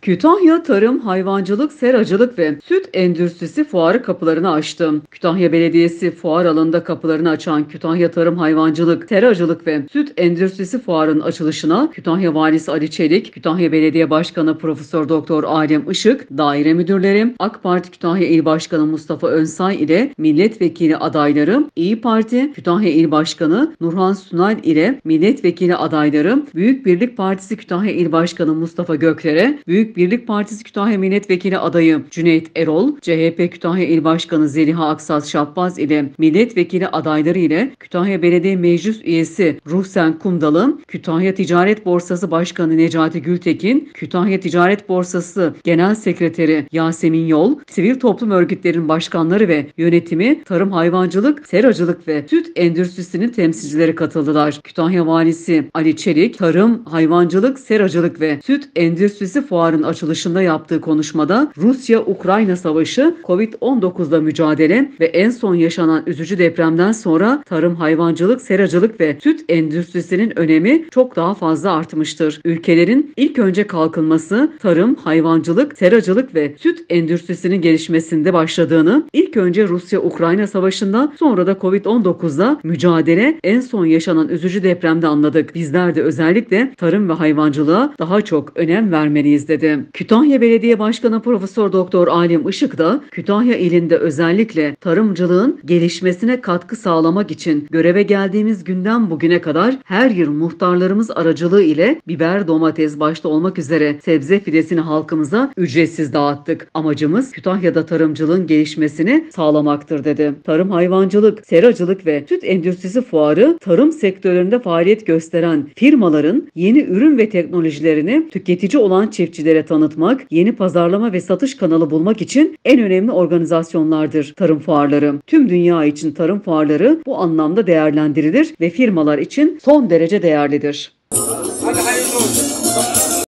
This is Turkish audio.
Kütahya Tarım, Hayvancılık, Seracılık ve Süt Endüstrisi fuarı kapılarını açtı. Kütahya Belediyesi fuar alanında kapılarını açan Kütahya Tarım, Hayvancılık, Seracılık ve Süt Endüstrisi fuarının açılışına Kütahya Valisi Ali Çelik, Kütahya Belediye Başkanı Profesör Doktor Adem Işık, daire müdürleri, AK Parti Kütahya İl Başkanı Mustafa Önsay ile milletvekili adayları, İyi Parti Kütahya İl Başkanı Nurhan Sunal ile milletvekili adayları, Büyük Birlik Partisi Kütahya İl Başkanı Mustafa Gökler'e, Büyük Birlik Partisi Kütahya Milletvekili adayı Cüneyt Erol, CHP Kütahya İl Başkanı Zeliha Aksaz Şahbaz ile milletvekili adayları ile Kütahya Belediye Meclis Üyesi Ruhsen Kumdalı, Kütahya Ticaret Borsası Başkanı Necati Gültekin, Kütahya Ticaret Borsası Genel Sekreteri Yasemin Yol, sivil toplum örgütlerinin başkanları ve yönetimi, tarım, hayvancılık, seracılık ve süt endüstrisinin temsilcileri katıldılar. Kütahya Valisi Ali Çelik, tarım, hayvancılık, seracılık ve süt endüstrisi fuarın açılışında yaptığı konuşmada Rusya-Ukrayna savaşı, Covid-19'la mücadele ve en son yaşanan üzücü depremden sonra tarım, hayvancılık, seracılık ve süt endüstrisinin önemi çok daha fazla artmıştır. Ülkelerin ilk önce kalkınması, tarım, hayvancılık, seracılık ve süt endüstrisinin gelişmesinde başladığını, ilk önce Rusya-Ukrayna savaşında, sonra da Covid-19'la mücadele, en son yaşanan üzücü depremde anladık. Bizler de özellikle tarım ve hayvancılığa daha çok önem vermeliyiz dedi. Kütahya Belediye Başkanı Profesör Doktor Adem Işık da Kütahya ilinde özellikle tarımcılığın gelişmesine katkı sağlamak için göreve geldiğimiz günden bugüne kadar her yıl muhtarlarımız aracılığı ile biber, domates başta olmak üzere sebze fidesini halkımıza ücretsiz dağıttık. Amacımız Kütahya'da tarımcılığın gelişmesini sağlamaktır dedi. Tarım, hayvancılık, seracılık ve süt endüstrisi fuarı, tarım sektöründe faaliyet gösteren firmaların yeni ürün ve teknolojilerini tüketici olan çiftçilere tanıtmak, yeni pazarlama ve satış kanalı bulmak için en önemli organizasyonlardır tarım fuarları. Tüm dünya için tarım fuarları bu anlamda değerlendirilir ve firmalar için son derece değerlidir.